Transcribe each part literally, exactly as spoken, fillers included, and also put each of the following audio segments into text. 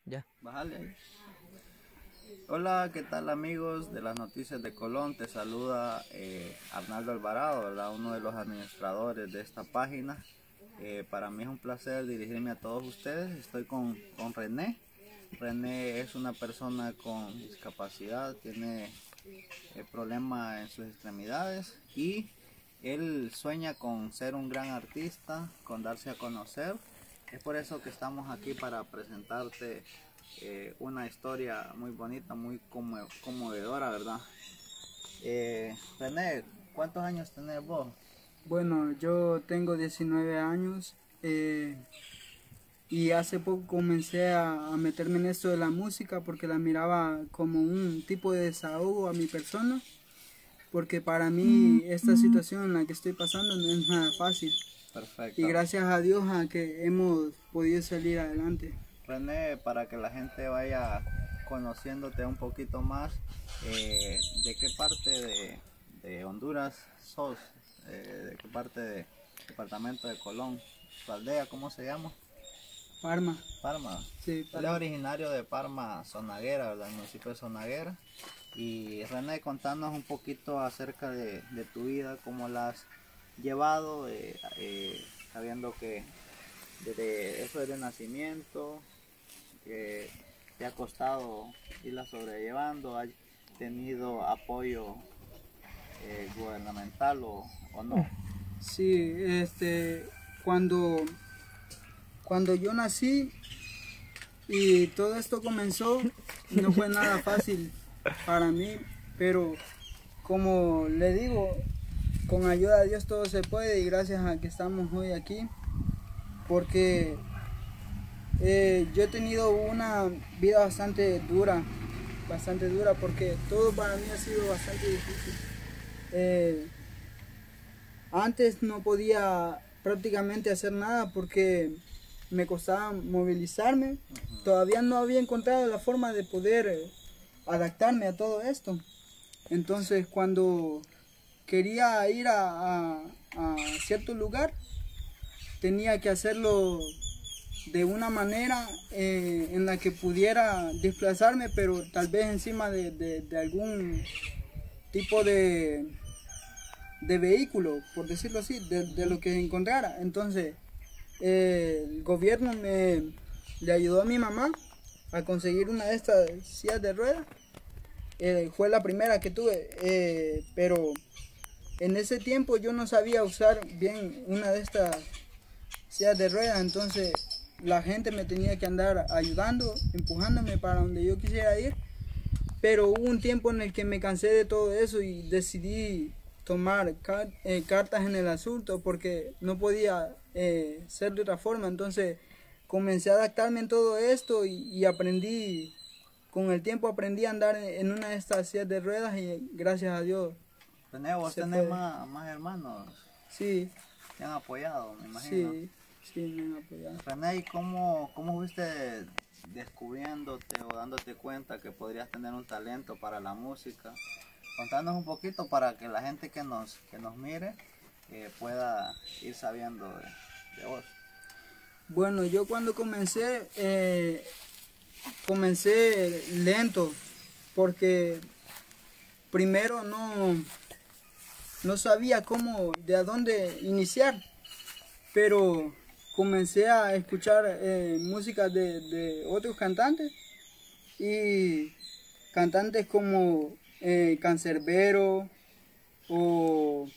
Ya. Bájale ahí. Hola, ¿qué tal amigos de las noticias de Colón? Te saluda eh, Arnaldo Alvarado, ¿verdad? Uno de los administradores de esta página. Eh, para mí es un placer dirigirme a todos ustedes. Estoy con, con René. René es una persona con discapacidad, tiene eh, problemas en sus extremidades y él sueña con ser un gran artista, con darse a conocer. Es por eso que estamos aquí para presentarte eh, una historia muy bonita, muy conmo- conmovedora, ¿verdad? Eh, René, ¿cuántos años tenés vos? Bueno, yo tengo diecinueve años eh, y hace poco comencé a, a meterme en esto de la música porque la miraba como un tipo de desahogo a mi persona, porque para mí esta situación en la que estoy pasando no es nada fácil y Perfecto. gracias a Dios a que hemos podido salir adelante. René, para que la gente vaya conociéndote un poquito más, eh, ¿de qué parte de, de Honduras sos? Eh, ¿De qué parte del departamento de Colón? ¿Tu aldea cómo se llama? Parma, Parma. sí, Él es Parma. originario de Parma, Zonaguera, ¿verdad? El municipio de Zonaguera. Y René, contanos un poquito acerca de, de tu vida, cómo la has llevado, eh, eh, sabiendo que desde eso de nacimiento, que te ha costado irla sobrellevando, has tenido apoyo eh, gubernamental o, o no. Sí, este, cuando, cuando yo nací y todo esto comenzó, no fue nada fácil para mí, pero como le digo, con ayuda de Dios todo se puede y gracias a que estamos hoy aquí, porque eh, yo he tenido una vida bastante dura, bastante dura, porque todo para mí ha sido bastante difícil. Eh, antes no podía prácticamente hacer nada porque me costaba movilizarme. Todavía no había encontrado la forma de poder eh, adaptarme a todo esto. Entonces cuando quería ir a, a, a cierto lugar, tenía que hacerlo de una manera eh, en la que pudiera desplazarme, pero tal vez encima de, de, de algún tipo de, de vehículo, por decirlo así, de, de lo que encontrara. Entonces, eh, el gobierno me le ayudó a mi mamá a conseguir una de estas sillas de ruedas. Eh, fue la primera que tuve, eh, pero en ese tiempo yo no sabía usar bien una de estas sillas de ruedas, entonces la gente me tenía que andar ayudando, empujándome para donde yo quisiera ir. Pero hubo un tiempo en el que me cansé de todo eso y decidí tomar car eh, cartas en el asunto porque no podía eh, ser de otra forma. Entonces comencé a adaptarme en todo esto y, y aprendí, con el tiempo aprendí a andar en una de estas sillas de ruedas y gracias a Dios René, vos se tenés puede. más, más hermanos, Sí, te han apoyado, me imagino. sí, sí, me han apoyado. René, ¿y cómo, cómo fuiste descubriéndote o dándote cuenta que podrías tener un talento para la música? Contanos un poquito para que la gente que nos, que nos mire eh, pueda ir sabiendo de, de vos. Bueno, yo cuando comencé, eh, comencé lento porque primero no, no sabía cómo, de a dónde iniciar, pero comencé a escuchar eh, música de, de otros cantantes y cantantes como eh, Cancerbero o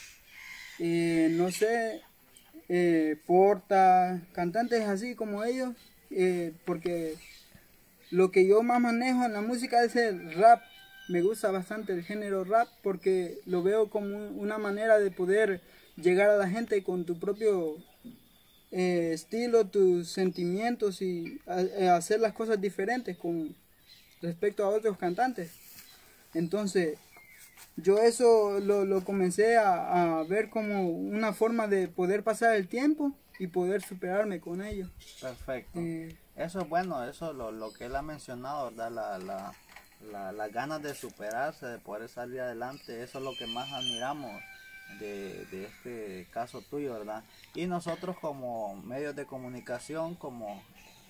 eh, no sé, eh, Porta, cantantes así como ellos, eh, porque lo que yo más manejo en la música es el rap. Me gusta bastante el género rap porque lo veo como una manera de poder llegar a la gente con tu propio eh, estilo, tus sentimientos y a, a hacer las cosas diferentes con respecto a otros cantantes. Entonces, yo eso lo, lo comencé a, a ver como una forma de poder pasar el tiempo y poder superarme con ello. Perfecto. Eh, Eso es bueno, eso lo, lo que él ha mencionado, ¿verdad? La, la, la, las ganas de superarse, de poder salir adelante, eso es lo que más admiramos de, de este caso tuyo, ¿verdad? Y nosotros como medios de comunicación, como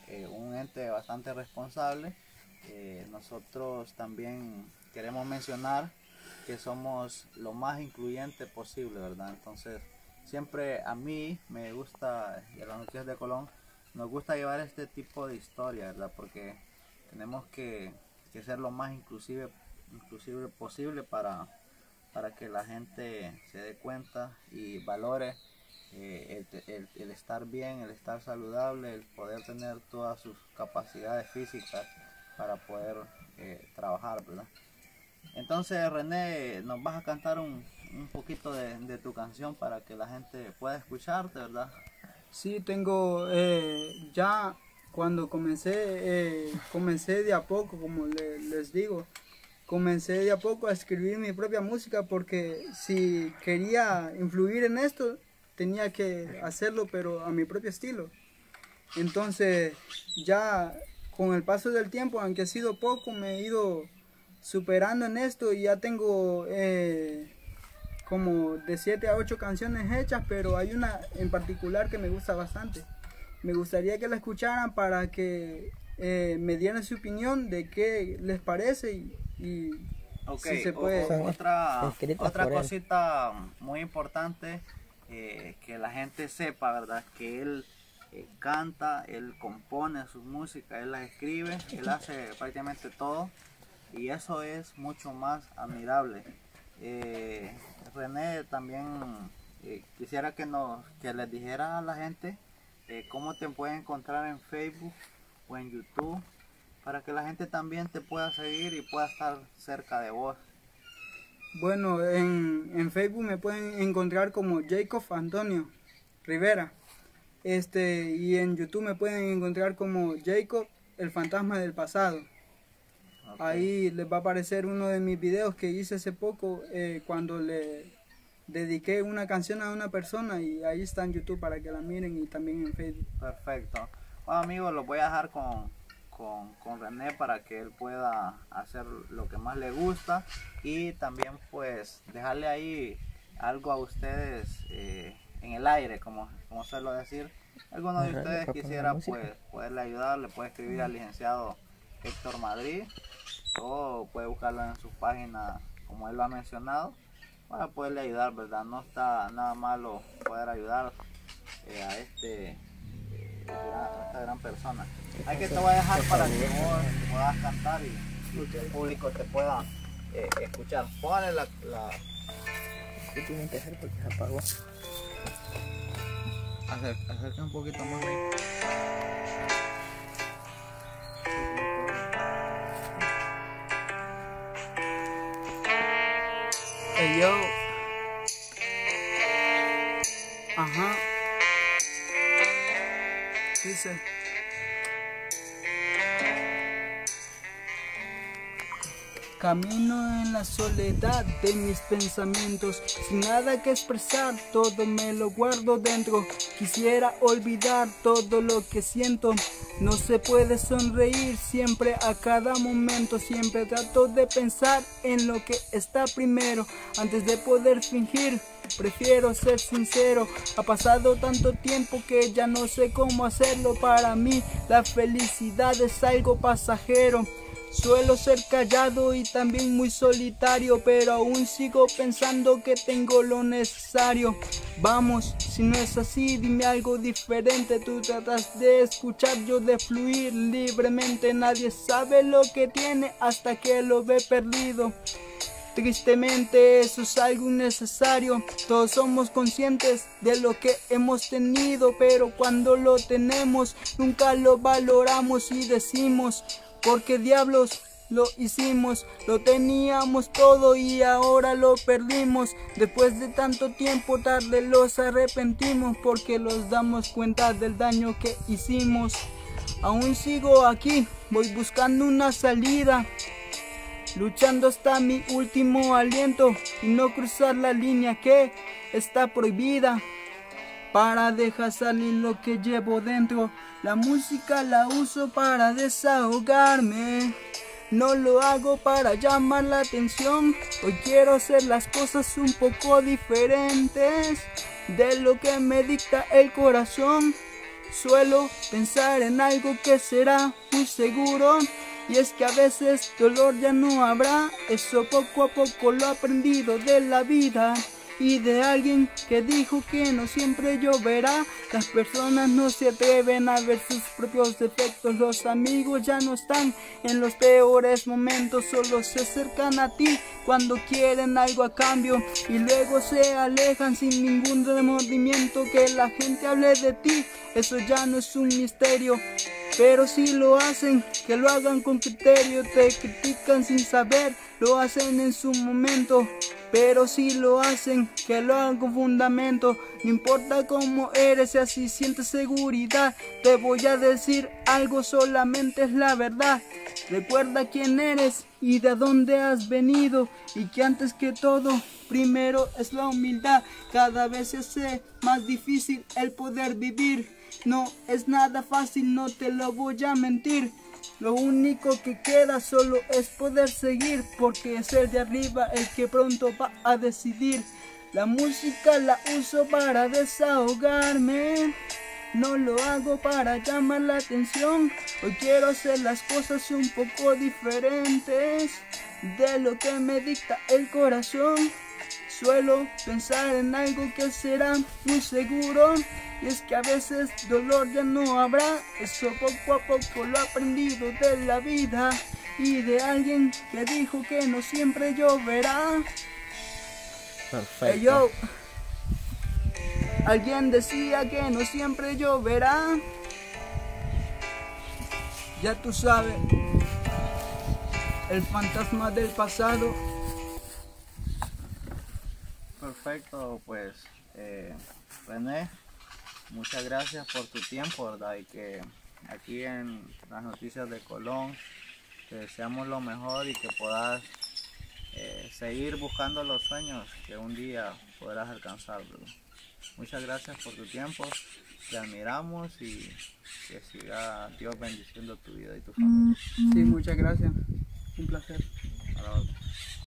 eh, un ente bastante responsable. Eh, nosotros también queremos mencionar que somos lo más incluyente posible, ¿verdad? Entonces, siempre a mí me gusta, y a las Noticias de Colón, nos gusta llevar este tipo de historia, ¿verdad? Porque tenemos que, que ser lo más inclusive, inclusive posible para, para que la gente se dé cuenta y valore eh, el, el, el estar bien, el estar saludable, el poder tener todas sus capacidades físicas para poder eh, trabajar, ¿verdad? Entonces, René, nos vas a cantar un, un poquito de, de tu canción para que la gente pueda escucharte, ¿verdad? Sí, tengo eh, ya cuando comencé, eh, comencé de a poco, como le, les digo, comencé de a poco a escribir mi propia música, porque si quería influir en esto, tenía que hacerlo, pero a mi propio estilo. Entonces, ya con el paso del tiempo, aunque ha sido poco, me he ido superando en esto y ya tengo eh, como de siete a ocho canciones hechas, pero hay una en particular que me gusta bastante. Me gustaría que la escucharan para que eh, me dieran su opinión de qué les parece y, y okay, si se puede. O, otra otra cosita muy importante eh, que la gente sepa, ¿verdad? Que él eh, canta, él compone su música, él la escribe, él hace prácticamente todo. Y eso es mucho más admirable. Eh, René, también eh, quisiera que, nos, que les dijera a la gente eh, cómo te pueden encontrar en Facebook o en YouTube, para que la gente también te pueda seguir y pueda estar cerca de vos. Bueno, en, en Facebook me pueden encontrar como Jacob Antonio Rivera. Este, y en YouTube me pueden encontrar como Jacob, el fantasma del pasado. Okay. Ahí les va a aparecer uno de mis videos que hice hace poco eh, cuando le dediqué una canción a una persona, y ahí está en YouTube para que la miren, y también en Facebook. Perfecto. Bueno, amigos, los voy a dejar con, con, con René para que él pueda hacer lo que más le gusta, y también pues dejarle ahí algo a ustedes eh, en el aire, como, como suelo decir. Alguno de ustedes quisiera pues poderle ayudar, le puede escribir al licenciado Héctor Madrid, o puede buscarlo en su página como él lo ha mencionado, para poderle ayudar, ¿verdad? No está nada malo poder ayudar eh, a este eh, gran, a esta gran persona. Hay que te voy a dejar para que vos puedas cantar y, y que el público te pueda eh, escuchar. Póngale la, la... ¿Qué tienen que hacer porque se apagó? Acer, acerca un poquito más ahí. Hey yo. Ajá. Dice. Camino en la soledad de mis pensamientos, sin nada que expresar, todo me lo guardo dentro. Quisiera olvidar todo lo que siento, no se puede sonreír siempre a cada momento. Siempre trato de pensar en lo que está primero, antes de poder fingir. Prefiero ser sincero, ha pasado tanto tiempo que ya no sé cómo hacerlo. Para mí la felicidad es algo pasajero. Suelo ser callado y también muy solitario, pero aún sigo pensando que tengo lo necesario. Vamos, si no es así, dime algo diferente. Tú tratas de escuchar, yo de fluir libremente. Nadie sabe lo que tiene hasta que lo ve perdido. Tristemente eso es algo innecesario. Todos somos conscientes de lo que hemos tenido, pero cuando lo tenemos nunca lo valoramos y decimos: ¿por qué diablos lo hicimos? Lo teníamos todo y ahora lo perdimos. Después de tanto tiempo tarde los arrepentimos, porque nos damos cuenta del daño que hicimos. Aún sigo aquí, voy buscando una salida, luchando hasta mi último aliento y no cruzar la línea que está prohibida, para dejar salir lo que llevo dentro. La música la uso para desahogarme, no lo hago para llamar la atención. Hoy quiero hacer las cosas un poco diferentes de lo que me dicta el corazón. Suelo pensar en algo que será muy seguro, y es que a veces dolor ya no habrá. Eso poco a poco lo he aprendido de la vida y de alguien que dijo que no siempre lloverá. Las personas no se atreven a ver sus propios defectos. Los amigos ya no están en los peores momentos, solo se acercan a ti cuando quieren algo a cambio y luego se alejan sin ningún remordimiento. Que la gente hable de ti, eso ya no es un misterio, pero si lo hacen, que lo hagan con criterio. Te critican sin saber, lo hacen en su momento, pero si lo hacen, que lo hagan con fundamento. No importa cómo eres, si así sientes seguridad, te voy a decir algo, solamente es la verdad. Recuerda quién eres y de dónde has venido, y que antes que todo, primero es la humildad. Cada vez se hace más difícil el poder vivir. No es nada fácil, no te lo voy a mentir. Lo único que queda solo es poder seguir, porque es el de arriba el que pronto va a decidir. La música la uso para desahogarme, no lo hago para llamar la atención. Hoy quiero hacer las cosas un poco diferentes de lo que me dicta el corazón. Suelo pensar en algo que será muy seguro, y es que a veces dolor ya no habrá. Eso poco a poco lo he aprendido de la vida y de alguien que dijo que no siempre lloverá. Perfecto. Hey, yo. Alguien decía que no siempre lloverá. Ya tú sabes, el fantasma del pasado. Perfecto, pues eh, René, muchas gracias por tu tiempo, ¿verdad? Y que aquí en las noticias de Colón te deseamos lo mejor y que puedas eh, seguir buscando los sueños que un día podrás alcanzar, ¿verdad? Muchas gracias por tu tiempo, te admiramos y que siga Dios bendiciendo tu vida y tu familia. Sí, muchas gracias, un placer. A la orden.